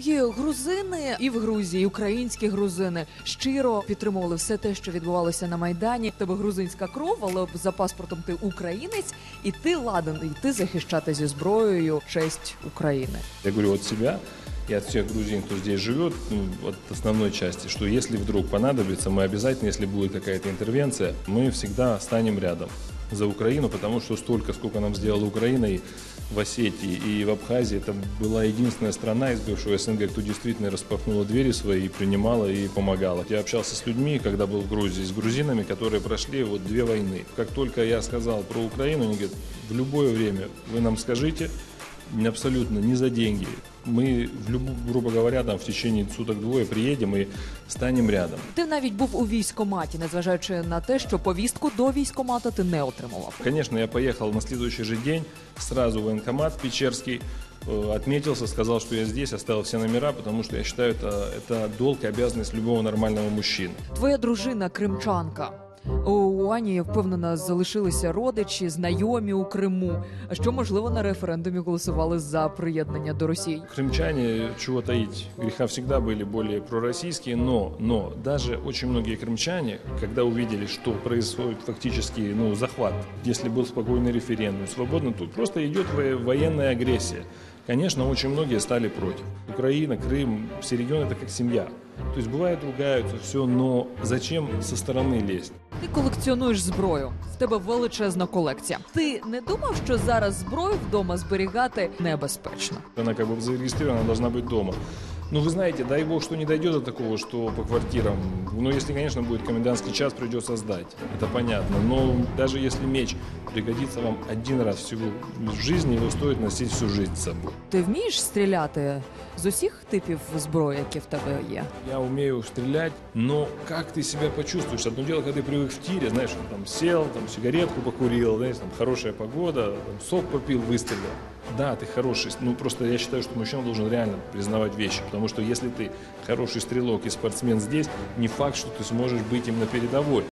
І грузини, і в Грузії, і українські грузини щиро підтримували все те, що відбувалося на Майдані. В тебе грузинська кров, але за паспортом ти українець, і ти ладен йти захищати зі зброєю честь України. Я говорю от себя и от всех грузин, кто здесь живет, от основной части, что если вдруг понадобится, мы обязательно, если будет какая-то интервенция, мы всегда станем рядом за Украину, потому что столько, сколько нам сделала Украина и в Осетии, и в Абхазии, это была единственная страна из бывшего СНГ, кто действительно распахнула двери свои и принимала и помогала. Я общался с людьми, когда был в Грузии, с грузинами, которые прошли вот 2 войны. Как только я сказал про Украину, они говорят, в любое время вы нам скажите, абсолютно не за деньги. Мы, грубо говоря, там в течение суток-двое приедем и станем рядом. Ти навіть був у військкоматі, незважаючи на те, що повістку до військкомата ти не отримував. Конечно, я поехал на следующий же день, сразу в военкомат Печерский, отметился, сказал, что я здесь, оставил все номера, потому что я считаю, это долг и обязанность любого нормального мужчины. Твоя дружина кримчанка. У Ані, я впевнена, залишилися родичі, знайомі у Криму, а що, можливо, на референдумі голосували за приєднання до Росії. Крымчане, чего таить, греха всегда были более пророссийские, но даже очень многие крымчане, когда увидели, что происходит фактически захват, если был спокойный референдум, свободно, тут просто идет военная агрессия. Конечно, очень многие стали против. Украина, Крым, все регионы – это как семья. То есть бывает, ругаются, все, но зачем со стороны лезть? Ти колекціонуєш зброю, в тебе величезна колекція. Ти не думав, що зараз зброю вдома зберігати небезпечно? Она как бы зарегистрирована, она должна быть дома. Ну, вы знаете, дай бог, что не дойдет до такого, что по квартирам. Ну, если, конечно, будет комендантский час, придется сдать. Это понятно. Но даже если меч пригодится вам один раз всего в жизни, его стоит носить всю жизнь с собой. Ти вмієш стріляти з усіх типів зброї, які в тебе є? Я умею стрелять, но как ты себя почувствуешь? Одно дело, когда ты привык в тире, знаешь, там сел, там сигаретку покурил, знаешь, там хорошая погода, там сок попил, выстрелил. Да, ты хороший, просто я считаю, что мужчина должен реально признавать вещи, потому что если ты хороший стрелок и спортсмен здесь, не факт, что ты сможешь быть им на передовой.